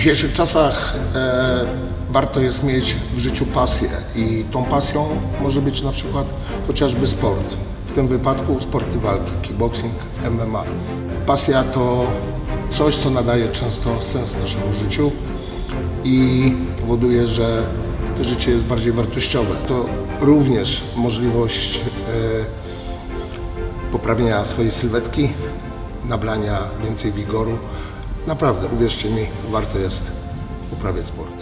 dzisiejszych czasach warto jest mieć w życiu pasję i tą pasją może być na przykład chociażby sport. W tym wypadku sporty walki, kickboxing, MMA. Pasja to coś, co nadaje często sens naszemu życiu i powoduje, że to życie jest bardziej wartościowe. To również możliwość poprawienia swojej sylwetki, nabrania więcej wigoru. Naprawdę, uwierzcie mi, warto jest uprawiać sport.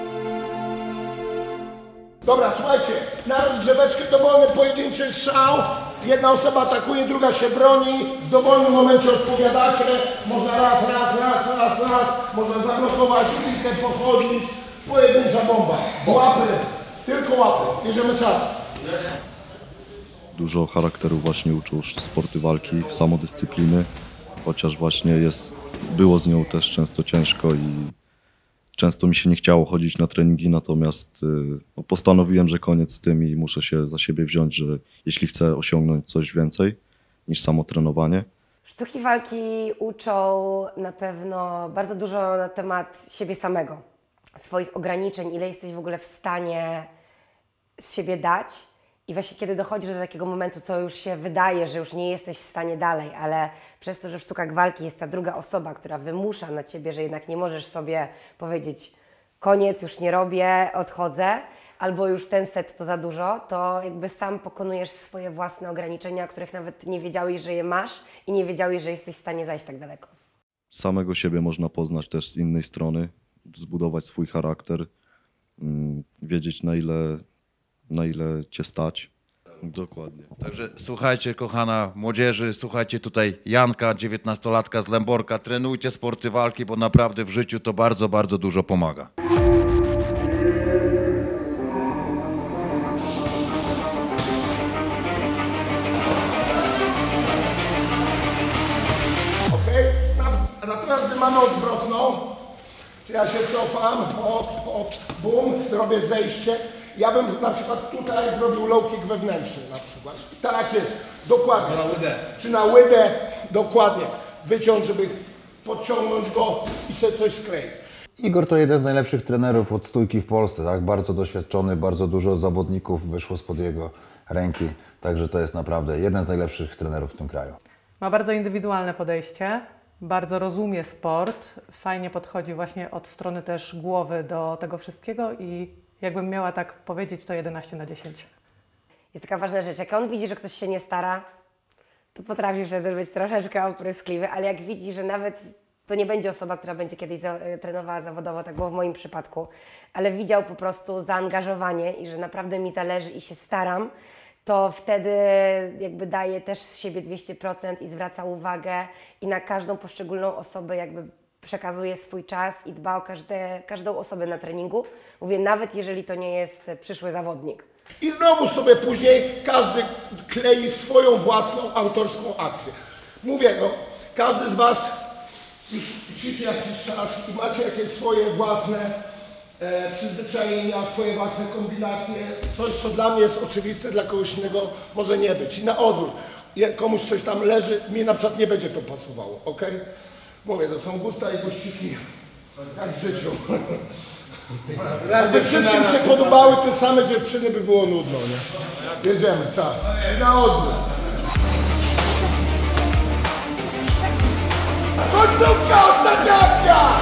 Dobra, słuchajcie, na rozgrzeweczkę dowolny pojedynczy strzał. Jedna osoba atakuje, druga się broni. W dowolnym momencie odpowiadacie. Można raz, można zablokować, kilkę pochodzić. Pojedyncza bomba. Łapy, tylko łapy. Bierzemy czas. Dużo charakteru właśnie uczą sporty walki, samodyscypliny, chociaż właśnie było z nią też często ciężko i często mi się nie chciało chodzić na treningi, natomiast postanowiłem, że koniec z tym i muszę się za siebie wziąć, że jeśli chcę osiągnąć coś więcej niż samo trenowanie. Sztuki walki uczą na pewno bardzo dużo na temat siebie samego, swoich ograniczeń, ile jesteś w ogóle w stanie z siebie dać. I właśnie kiedy dochodzisz do takiego momentu, co już się wydaje, że już nie jesteś w stanie dalej, ale przez to, że w sztukach walki jest ta druga osoba, która wymusza na ciebie, że jednak nie możesz sobie powiedzieć koniec, już nie robię, odchodzę, albo już ten set to za dużo, to jakby sam pokonujesz swoje własne ograniczenia, których nawet nie wiedziałeś, że je masz i nie wiedziałeś, że jesteś w stanie zajść tak daleko. Samego siebie można poznać też z innej strony, zbudować swój charakter, wiedzieć na ile cię stać. Dokładnie. Także słuchajcie, kochana młodzieży, słuchajcie tutaj Janka, 19-latka z Lęborka, trenujcie sporty walki, bo naprawdę w życiu to bardzo, bardzo dużo pomaga. Okej? Natomiast gdy mamy odwrotną, czy ja się cofam, bum, zrobię zejście. Ja bym na przykład tutaj zrobił low kick wewnętrzny na przykład. Tak jest, dokładnie. Czy na łydę, dokładnie. Wyciąć, żeby podciągnąć go i sobie coś skleić. Igor to jeden z najlepszych trenerów od stójki w Polsce, tak? Bardzo doświadczony, bardzo dużo zawodników wyszło spod jego ręki. Także to jest naprawdę jeden z najlepszych trenerów w tym kraju. Ma bardzo indywidualne podejście, bardzo rozumie sport, fajnie podchodzi właśnie od strony też głowy do tego wszystkiego i jakbym miała tak powiedzieć, to 11/10. Jest taka ważna rzecz, jak on widzi, że ktoś się nie stara, to potrafi wtedy być troszeczkę opryskliwy, ale jak widzi, że nawet to nie będzie osoba, która będzie kiedyś trenowała zawodowo, tak było w moim przypadku, ale widział po prostu zaangażowanie i że naprawdę mi zależy i się staram, to wtedy jakby daje też z siebie 200% i zwraca uwagę i na każdą poszczególną osobę jakby przekazuje swój czas i dba o każdą osobę na treningu. Mówię, nawet jeżeli to nie jest przyszły zawodnik. I znowu sobie później każdy klei swoją własną autorską akcję. Mówię, no, każdy z Was już ćwiczy jakiś czas i macie jakieś swoje własne przyzwyczajenia, swoje własne kombinacje. Coś, co dla mnie jest oczywiste, dla kogoś innego może nie być. I na odwrót. Komuś coś tam leży, mi na przykład nie będzie to pasowało, ok? Mówię, to są gusta i guściki, jak w życiu. Jakby wszystkim się podobały te same dziewczyny, by było nudno, nie? Jedziemy, czas. Na odwrót. Końcówka, ostatnia akcja!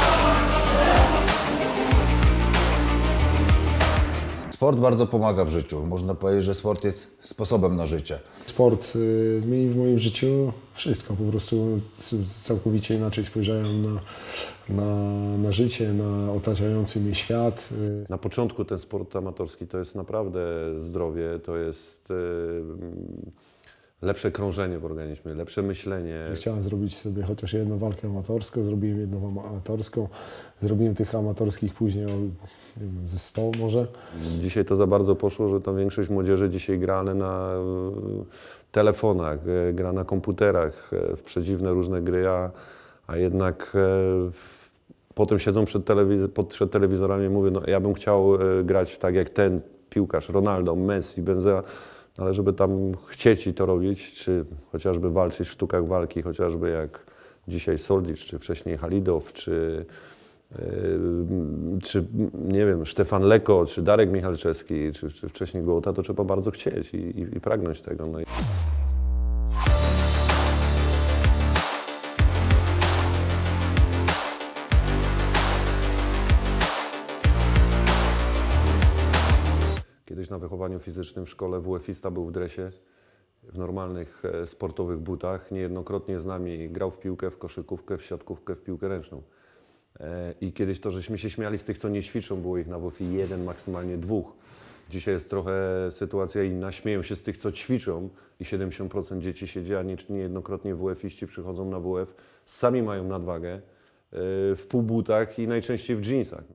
Sport bardzo pomaga w życiu. Można powiedzieć, że sport jest sposobem na życie. Sport zmienił w moim życiu wszystko. Po prostu całkowicie inaczej spojrzałem na życie, na otaczający mnie świat. Na początku ten sport amatorski to jest naprawdę zdrowie, to jest lepsze krążenie w organizmie, lepsze myślenie. Chciałem zrobić sobie chociaż jedną walkę amatorską, zrobiłem jedną amatorską, zrobiłem tych amatorskich później ze 100 może. Dzisiaj to za bardzo poszło, że tam większość młodzieży dzisiaj gra na telefonach, gra na komputerach, w przedziwne różne gry, a jednak potem siedzą przed telewizorami i mówią, no ja bym chciał grać tak jak ten piłkarz, Ronaldo, Messi, Benzema, ale żeby tam chcieć i to robić, czy chociażby walczyć w sztukach walki, chociażby jak dzisiaj Soldic, czy wcześniej Halidow, czy czy nie wiem, Stefan Leko, czy Darek Michalczewski, czy wcześniej Gołota, to trzeba bardzo chcieć i pragnąć tego. No. Kiedyś na wychowaniu fizycznym w szkole WF-ista był w dresie, w normalnych sportowych butach. Niejednokrotnie z nami grał w piłkę, w koszykówkę, w siatkówkę, w piłkę ręczną. I kiedyś to, żeśmy się śmiali z tych, co nie ćwiczą, było ich na WF-ie 1, maksymalnie 2. Dzisiaj jest trochę sytuacja inna. Śmieją się z tych, co ćwiczą i 70% dzieci siedzi, a niejednokrotnie WF-iści przychodzą na WF, sami mają nadwagę, w półbutach i najczęściej w dżinsach.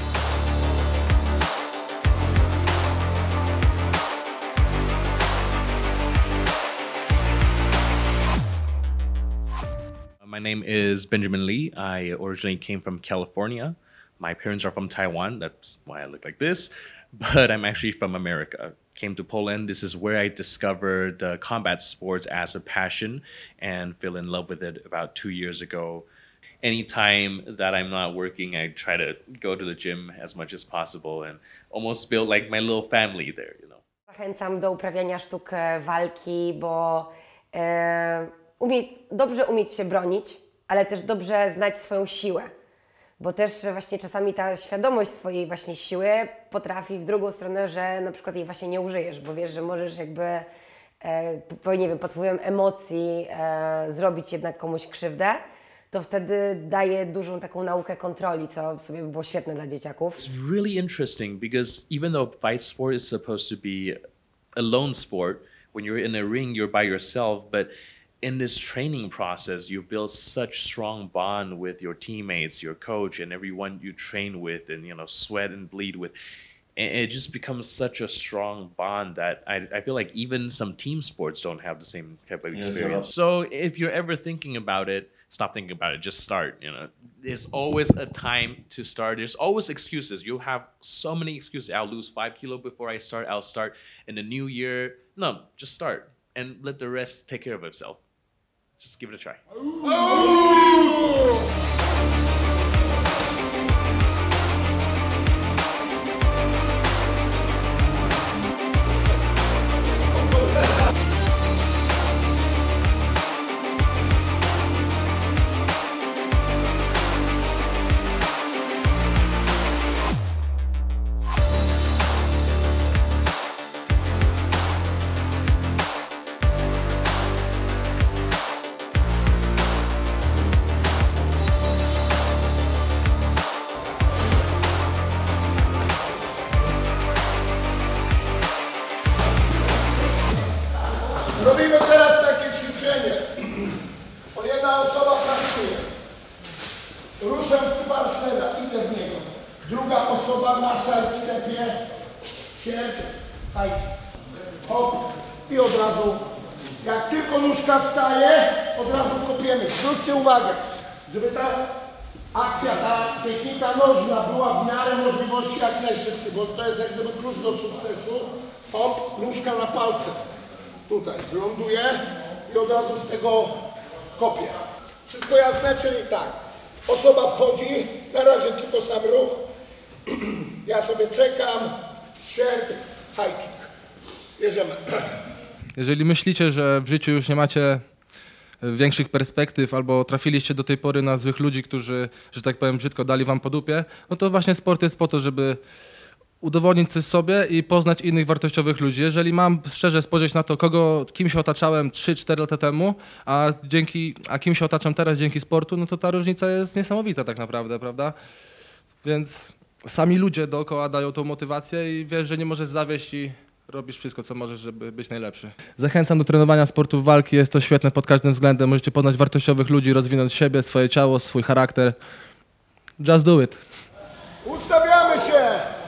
My name is Benjamin Lee. I originally came from California. My parents are from Taiwan. That's why I look like this. But I'm actually from America. Came to Poland. This is where I discovered combat sports as a passion and fell in love with it about 2 years ago. Anytime that I'm not working, I try to go to the gym as much as possible and almost build like my little family there, you know. Zachęcam do uprawiania sztuk walki, bo dobrze umieć się bronić, ale też dobrze znać swoją siłę. Bo też właśnie czasami ta świadomość swojej właśnie siły potrafi w drugą stronę, że na przykład jej właśnie nie użyjesz, bo wiesz, że możesz jakby, nie wiem, pod wpływem emocji zrobić jednak komuś krzywdę, to wtedy daje dużą taką naukę kontroli, co w sobie by było świetne dla dzieciaków. It's really interesting because even though fight sport is supposed to be a lone sport, when you're in a ring, you're by yourself, but in this training process, you build such strong bond with your teammates, your coach, and everyone you train with, and you know, sweat and bleed with. And it just becomes such a strong bond that I feel like even some team sports don't have the same type of experience. So if you're ever thinking about it, stop thinking about it. Just start. You know, there's always a time to start. There's always excuses. You have so many excuses. I'll lose 5 kilos before I start. I'll start in the new year. No, just start and let the rest take care of itself. Just give it a try. Robimy teraz takie ćwiczenie. Jedna osoba pracuje. Ruszę w partnera, idę w niego. Druga osoba na sidestepie, sierp, hajki. Hop i od razu, jak tylko nóżka staje, od razu kopiemy. Zwróćcie uwagę, żeby ta akcja, ta technika nożna była w miarę możliwości jak najszybciej, bo to jest jak gdyby klucz do sukcesu. Hop, nóżka na palce. Tutaj ląduje i od razu z tego kopię. Wszystko jasne? Czyli tak, osoba wchodzi, na razie tylko sam ruch, ja sobie czekam, sierp, high kick. Bierzemy. Jeżeli myślicie, że w życiu już nie macie większych perspektyw albo trafiliście do tej pory na złych ludzi, którzy, że tak powiem brzydko, dali wam po dupie, no to właśnie sport jest po to, żeby udowodnić coś sobie i poznać innych wartościowych ludzi. Jeżeli mam szczerze spojrzeć na to, kim się otaczałem 3-4 lata temu, a kim się otaczam teraz dzięki sportu, no to ta różnica jest niesamowita tak naprawdę, prawda? Więc sami ludzie dookoła dają tą motywację i wiesz, że nie możesz zawieść i robisz wszystko, co możesz, żeby być najlepszy. Zachęcam do trenowania sportu walki, jest to świetne pod każdym względem. Możecie poznać wartościowych ludzi, rozwinąć siebie, swoje ciało, swój charakter. Just do it. Ustawiamy się!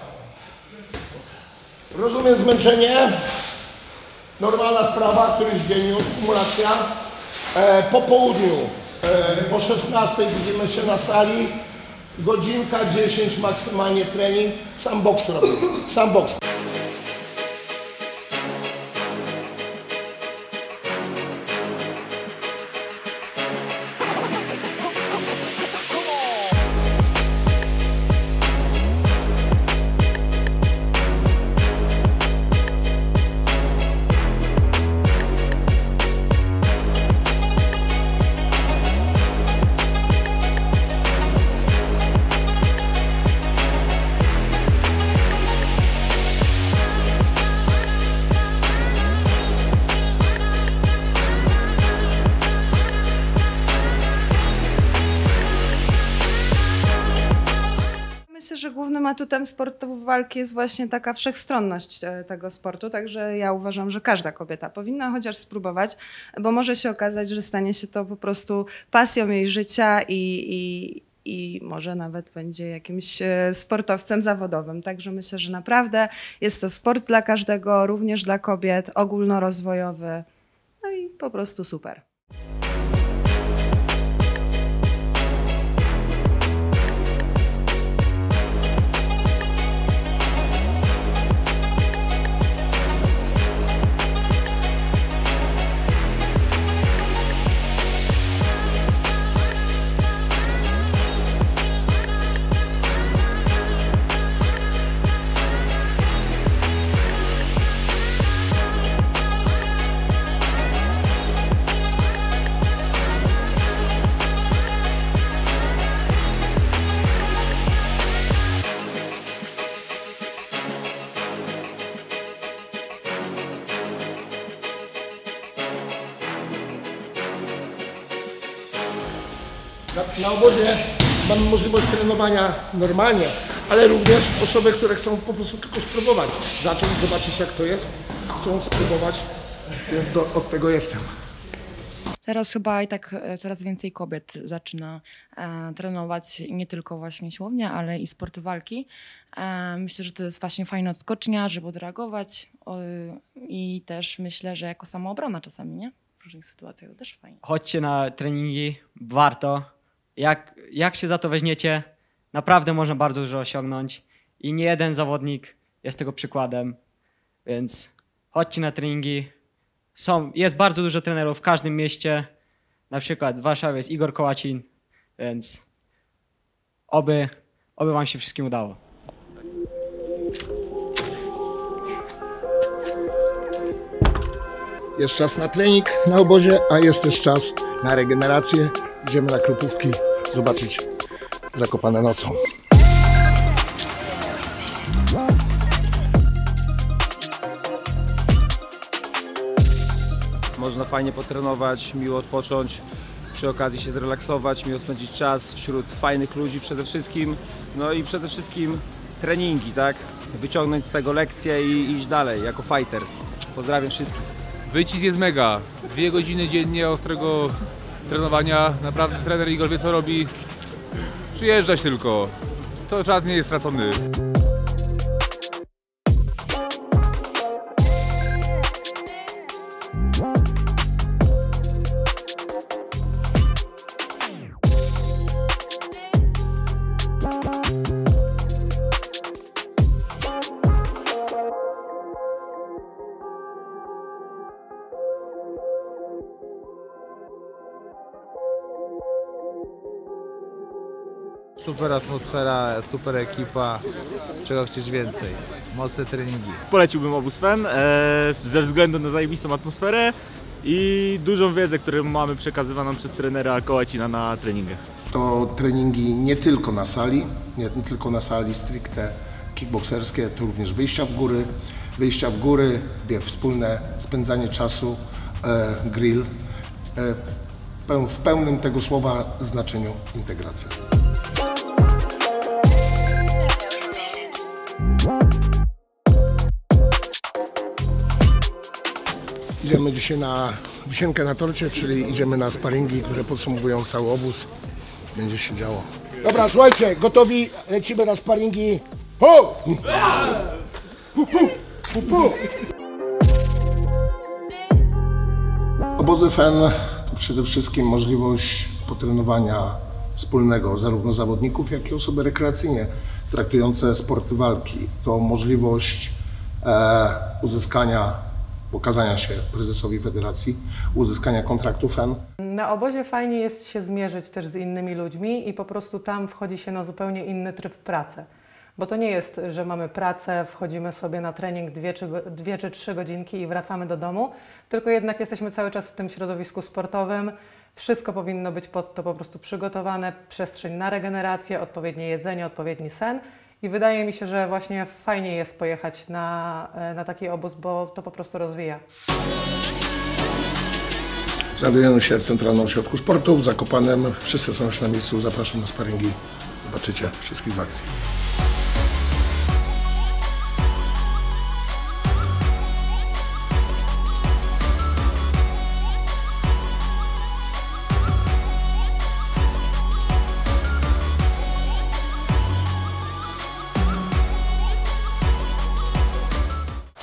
Rozumiem zmęczenie? Normalna sprawa, któryś dzień już, kumulacja. Po południu, o 16 widzimy się na sali. Godzinka, 10 maksymalnie trening. Sam boks robimy. Sam boks. dużym atutem sportu walki jest właśnie taka wszechstronność tego sportu, także ja uważam, że każda kobieta powinna chociaż spróbować, bo może się okazać, że stanie się to po prostu pasją jej życia i może nawet będzie jakimś sportowcem zawodowym. Także myślę, że naprawdę jest to sport dla każdego, również dla kobiet, ogólnorozwojowy, no i po prostu super. Na obozie mamy możliwość trenowania normalnie, ale również osoby, które chcą po prostu tylko spróbować, zacząć, zobaczyć jak to jest, chcą spróbować, więc od tego jestem. Teraz chyba i tak coraz więcej kobiet zaczyna trenować nie tylko właśnie siłownię, ale i sporty walki. Myślę, że to jest właśnie fajna odskocznia, żeby odreagować i też myślę, że jako samoobrona czasami, nie? W różnych sytuacjach to też fajnie. Chodźcie na treningi, warto. Jak się za to weźmiecie, naprawdę można bardzo dużo osiągnąć i nie jeden zawodnik jest tego przykładem, więc chodźcie na treningi. Jest bardzo dużo trenerów w każdym mieście, na przykład w Warszawie jest Igor Kołacin, więc oby wam się wszystkim udało. Jest czas na trening na obozie, a jest też czas na regenerację. Idziemy na Krupówki zobaczyć Zakopane nocą. Można fajnie potrenować, miło odpocząć, przy okazji się zrelaksować, miło spędzić czas wśród fajnych ludzi przede wszystkim. No i przede wszystkim treningi, tak? Wyciągnąć z tego lekcje i iść dalej jako fighter. Pozdrawiam wszystkich. Wycisk jest mega. 2 godziny dziennie ostrego trenowania. Naprawdę trener Igor wie co robi. Przyjeżdżać tylko. To czas nie jest stracony. Super atmosfera, super ekipa, czego chcieć więcej, mocne treningi. Poleciłbym obóz FEN ze względu na zajebistą atmosferę i dużą wiedzę, którą mamy przekazywaną przez trenera Kołacina na treningach. To treningi nie tylko na sali, nie tylko na sali stricte kickbokserskie, to również wyjścia w góry, wspólne spędzanie czasu, grill, w pełnym tego słowa znaczeniu integracja. Idziemy dzisiaj na wisienkę na torcie, czyli idziemy na sparingi, które podsumowują cały obóz. Będzie się działo. Dobra, słuchajcie, gotowi, lecimy na sparingi. Ho! Obozy FEN to przede wszystkim możliwość potrenowania wspólnego zarówno zawodników, jak i osoby rekreacyjnie traktujące sporty walki. To możliwość uzyskania, pokazania się prezesowi federacji, uzyskania kontraktu FEN. Na obozie fajnie jest się zmierzyć też z innymi ludźmi i po prostu tam wchodzi się na zupełnie inny tryb pracy. Bo to nie jest, że mamy pracę, wchodzimy sobie na trening 2 czy 3 godzinki i wracamy do domu, tylko jednak jesteśmy cały czas w tym środowisku sportowym. Wszystko powinno być pod to po prostu przygotowane, przestrzeń na regenerację, odpowiednie jedzenie, odpowiedni sen. I wydaje mi się, że właśnie fajnie jest pojechać na taki obóz, bo to po prostu rozwija. Znajdujemy się w Centralnym Ośrodku Sportu w Zakopanem. Wszyscy są już na miejscu, zapraszam na sparingi. Zobaczycie wszystkich w akcji.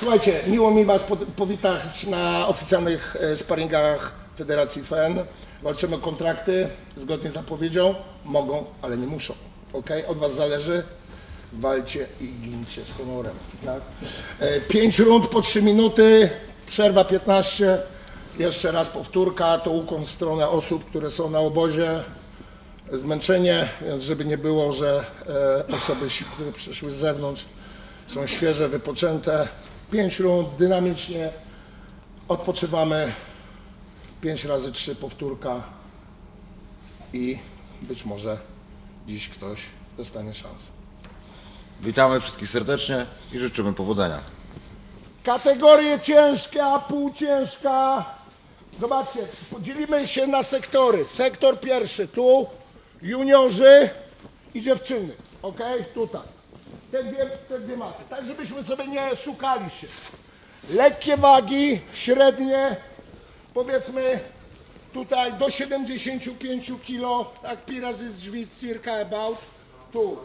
Słuchajcie, miło mi Was powitać na oficjalnych sparingach Federacji FEN. Walczymy o kontrakty, zgodnie z zapowiedzią. Mogą, ale nie muszą. Okay? Od Was zależy. Walcie i gincie z honorem. Tak? 5 rund po 3 minuty, przerwa 15. Jeszcze raz powtórka, to ukłon w stronę osób, które są na obozie. Zmęczenie, więc żeby nie było, że osoby, które przyszły z zewnątrz, są świeże, wypoczęte. 5 rund, dynamicznie. Odpoczywamy. 5 razy 3 powtórka. I być może dziś ktoś dostanie szansę. Witamy wszystkich serdecznie i życzymy powodzenia. Kategorie ciężka, półciężka. Zobaczcie, podzielimy się na sektory. Sektor pierwszy, tu juniorzy i dziewczyny, ok? Tutaj. Te dwie maty, tak żebyśmy sobie nie szukali się. Lekkie wagi, średnie, powiedzmy tutaj do 75 kg, tak pi razy z drzwi, circa about, tu.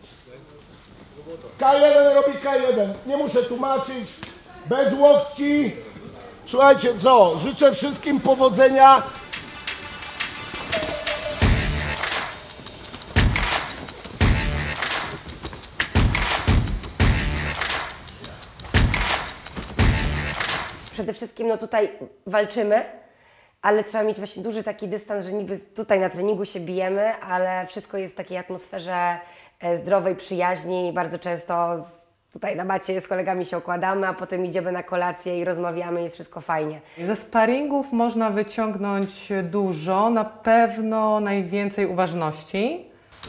K1 robi K1, nie muszę tłumaczyć, bez łokci. Słuchajcie, co? Życzę wszystkim powodzenia. Przede wszystkim no tutaj walczymy, ale trzeba mieć właśnie duży taki dystans, że niby tutaj na treningu się bijemy, ale wszystko jest w takiej atmosferze zdrowej przyjaźni. Bardzo często tutaj na macie z kolegami się okładamy, a potem idziemy na kolację i rozmawiamy, jest wszystko fajnie. Ze sparingów można wyciągnąć dużo, na pewno najwięcej uważności.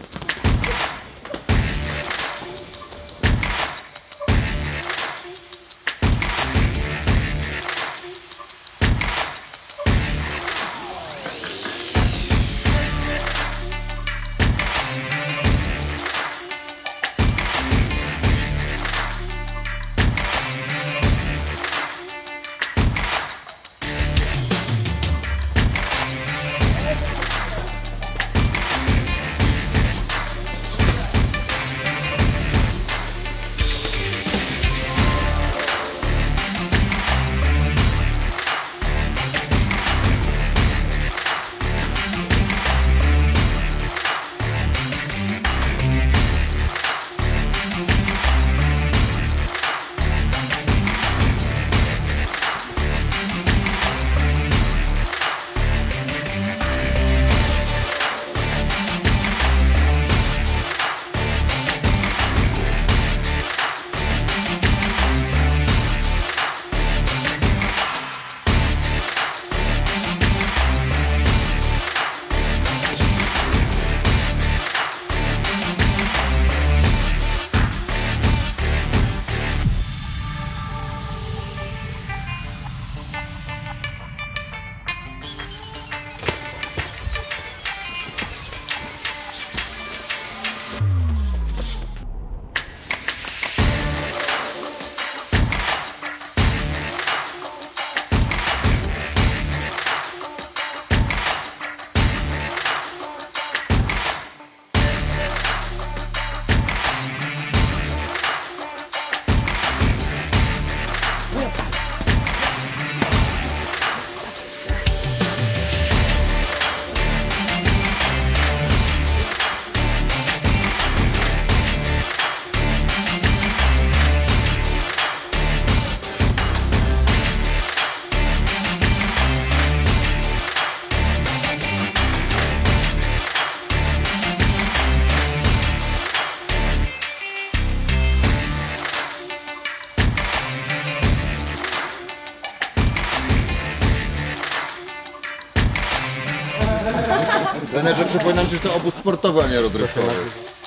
Trenerze, przypominam, że to obóz sportowy, a nie rozrywkowy.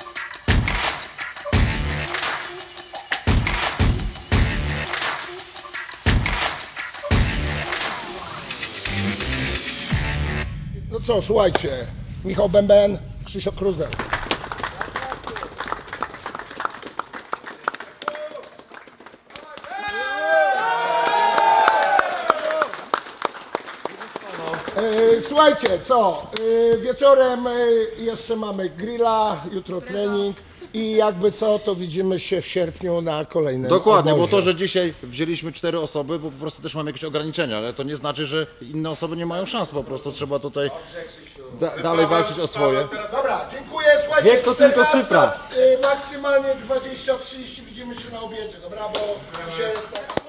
No co, słuchajcie, Michał Bęben, Krzysztof Kruzel. Słuchajcie, co? Wieczorem jeszcze mamy grilla, jutro trening i jakby co, to widzimy się w sierpniu na kolejnym Dokładnie, obozie. bo to, że dzisiaj wzięliśmy 4 osoby, bo po prostu też mamy jakieś ograniczenia, ale to nie znaczy, że inne osoby nie mają szans, po prostu trzeba tutaj dalej walczyć o swoje. Dobra, dziękuję, słuchajcie, Wiek to tylko 14, cyfra. Maksymalnie 20-30, widzimy się na obiedzie, dobra, bo dzisiaj jest tak...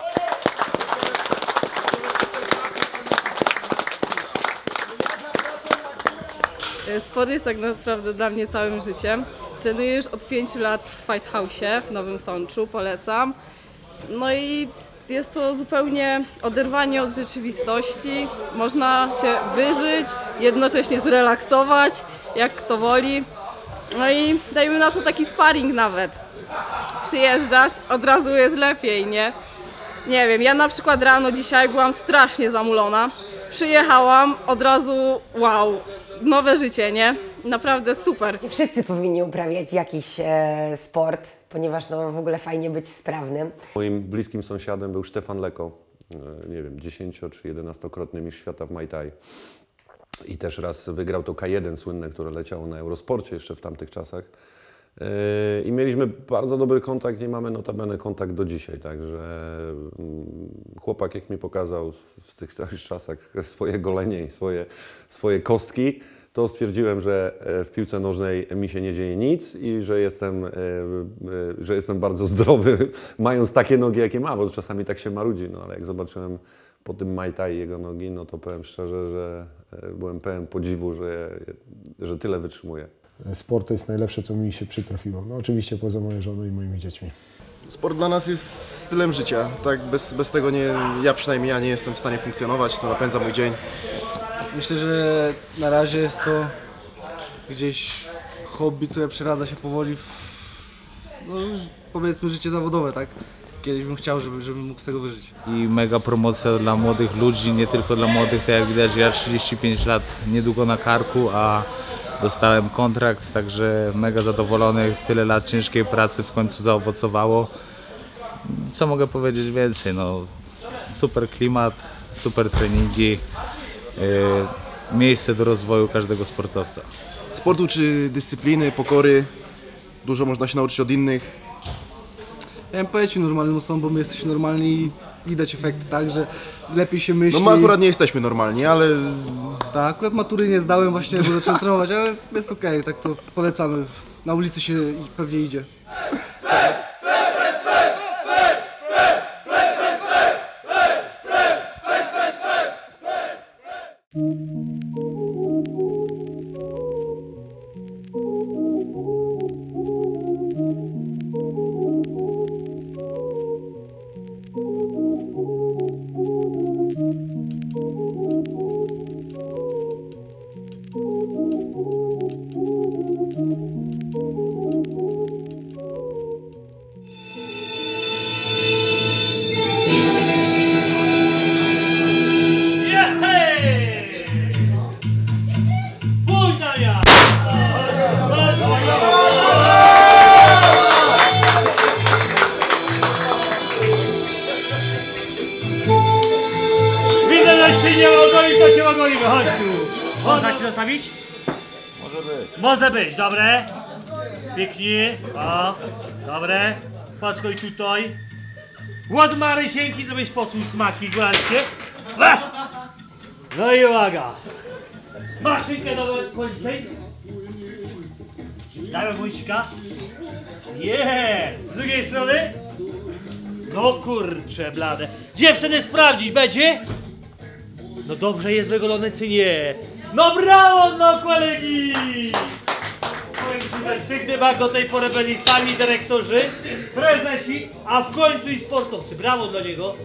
Sport jest tak naprawdę dla mnie całym życiem. Trenuję już od 5 lat w Fight House'ie w Nowym Sączu, polecam. No i jest to zupełnie oderwanie od rzeczywistości. Można się wyżyć, jednocześnie zrelaksować, jak kto woli. No i dajmy na to taki sparring nawet. Przyjeżdżasz, od razu jest lepiej, nie? Nie wiem, ja na przykład rano dzisiaj byłam strasznie zamulona. Przyjechałam, od razu wow, nowe życie, nie? Naprawdę super. I wszyscy powinni uprawiać jakiś sport, ponieważ no, w ogóle fajnie być sprawnym. Moim bliskim sąsiadem był Stefan Leko, nie wiem, 10 czy 11-krotny mistrz świata w Muay Thai. I też raz wygrał to K1 słynne, które leciało na Eurosporcie jeszcze w tamtych czasach. I mieliśmy bardzo dobry kontakt, nie mamy notabene kontakt do dzisiaj, także chłopak jak mi pokazał w tych całych czasach swoje golenie i swoje kostki, to stwierdziłem, że w piłce nożnej mi się nie dzieje nic i że jestem bardzo zdrowy, mając takie nogi, jakie ma, bo czasami tak się marudzi, no ale jak zobaczyłem po tym Muay Thai jego nogi, no to powiem szczerze, że byłem pełen podziwu, że tyle wytrzymuje. Sport to jest najlepsze, co mi się przytrafiło. No oczywiście poza moją żoną i moimi dziećmi. Sport dla nas jest stylem życia. Tak, bez tego ja przynajmniej nie jestem w stanie funkcjonować, to napędza mój dzień. Myślę, że na razie jest to gdzieś hobby, które przeradza się powoli w, no, powiedzmy, życie zawodowe, tak? Kiedyś bym chciał, żeby mógł z tego wyżyć. I mega promocja dla młodych ludzi, nie tylko dla młodych, tak jak widać, ja 35 lat niedługo na karku, a dostałem kontrakt, także mega zadowolony, tyle lat ciężkiej pracy w końcu zaowocowało. Co mogę powiedzieć więcej, no super klimat, super treningi, miejsce do rozwoju każdego sportowca. Sport uczy dyscypliny, pokory, dużo można się nauczyć od innych. Ja bym powiedział normalnym osobom, bo my jesteśmy normalni i widać efekty, tak, że lepiej się myśli. No my akurat nie jesteśmy normalni, ale... Tak, akurat matury nie zdałem właśnie, bo zacząłem trenować, ale jest okej, tak to polecamy. Na ulicy się pewnie idzie. Widzę, że się nie ogoli, to cię ogolimy, chodź tu. Można ci zostawić? Może być. Może być, dobre. Pięknie, o, dobre. Paczkoj tutaj. Ład Marysieńki, żebyś poczuł smaki górańskie. No i uwaga. Maszynkę do końca. Dajmy wąsika. Z drugiej strony. No kurcze blade. Dziewczyny sprawdzić będzie? No dobrze jest wygolony czy nie? No brawo no kolegi! Powiem ci, że sztywny bak do tej pory byli sami dyrektorzy, prezesi, a w końcu i sportowcy. Brawo dla niego.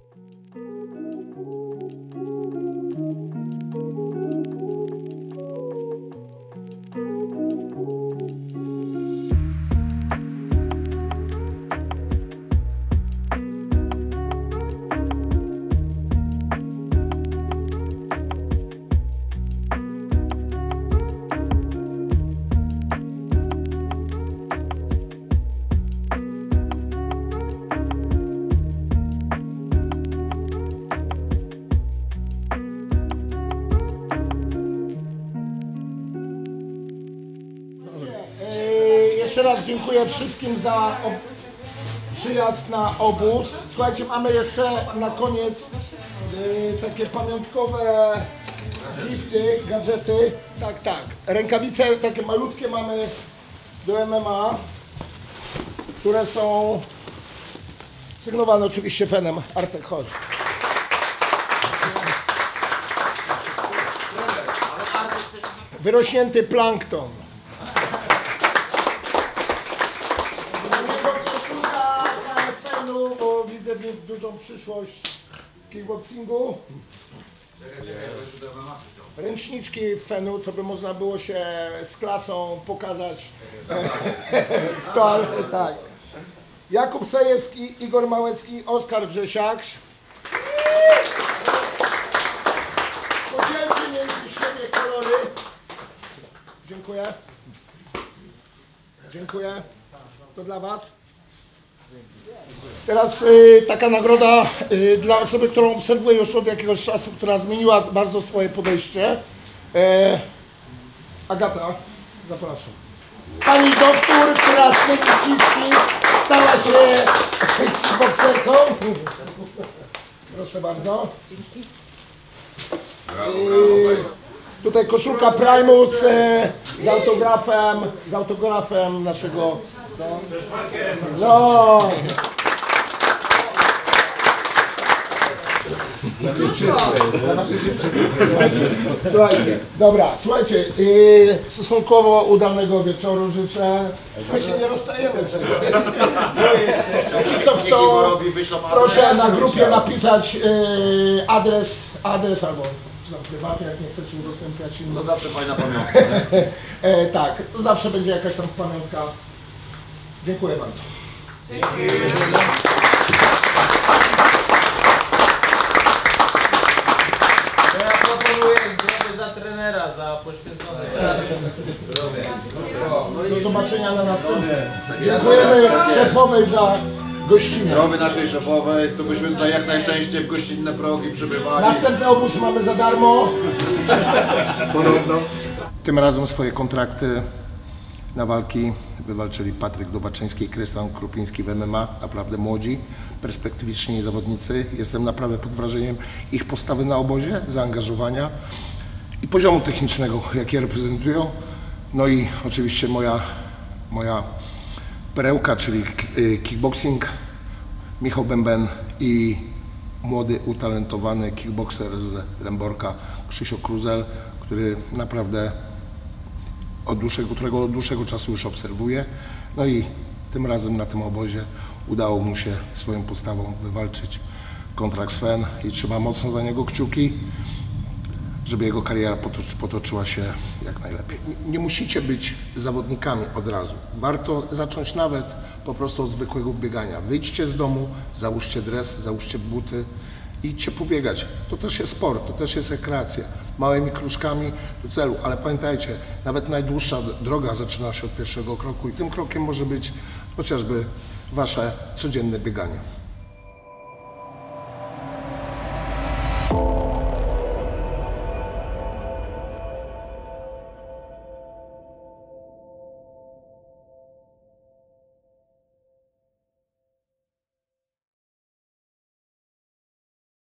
raz dziękuję wszystkim za przyjazd na obóz. Słuchajcie, mamy jeszcze na koniec takie pamiątkowe gifty, gadżety. Tak. Rękawice takie malutkie mamy do MMA, które są sygnowane oczywiście Fenem. Artek, chodź. Wyrośnięty plankton. Fenu, bo widzę w nim dużą przyszłość w kickboxingu. Ręczniczki Fenu, co by można było się z klasą pokazać w toalecie. Tak. Jakub Sajewski, Igor Małecki, Oskar Grzesiak. Podzielcie między siebie kolory. Dziękuję. Dziękuję. To dla Was. Teraz taka nagroda dla osoby, którą obserwuję już od jakiegoś czasu, która zmieniła bardzo swoje podejście. Agata, zapraszam. Pani doktor, która z tej uściski stała się bokserką. Proszę bardzo. Dzięki. Tutaj koszulka Primus z autografem naszego... No. Słuchajcie, dobra, słuchajcie, stosunkowo udanego wieczoru życzę. My się nie rozstajemy przecież. Ci co chcą, proszę na grupie napisać adres albo czy tam prywatnie, jak nie chcecie udostępniać innym. To zawsze fajna pamiątka. Tak, to zawsze będzie jakaś tam pamiątka. Dziękuję bardzo. Dzięki. Ja proponuję zdrowie za trenera, za poświęcone Do zobaczenia na następnym. Dziękujemy szefowej za gościnę. Zdrowie naszej szefowej, co byśmy tutaj jak najczęściej w gościnne progi przybywali. Następny obóz mamy za darmo. Podobno. Tym razem swoje kontrakty na walki wywalczyli Patryk Dobaczyński i Krystian Krupiński w MMA. Naprawdę młodzi, perspektywiczni zawodnicy. Jestem naprawdę pod wrażeniem ich postawy na obozie, zaangażowania i poziomu technicznego, jaki reprezentują. No i oczywiście moja perełka, czyli kickboxing, Michał Bęben i młody, utalentowany kickboxer z Lęborka, Krzysio Kruzel, który naprawdę którego od dłuższego czasu już obserwuję. No i tym razem na tym obozie udało mu się swoją postawą wywalczyć kontrakt z Fen i trzeba mocno za niego kciuki, żeby jego kariera potoczyła się jak najlepiej. Nie musicie być zawodnikami od razu. Warto zacząć nawet po prostu od zwykłego biegania. Wyjdźcie z domu, załóżcie dres, załóżcie buty i idźcie pobiegać. To też jest sport, to też jest rekreacja. Małymi kruczkami do celu, ale pamiętajcie, nawet najdłuższa droga zaczyna się od pierwszego kroku i tym krokiem może być chociażby wasze codzienne bieganie.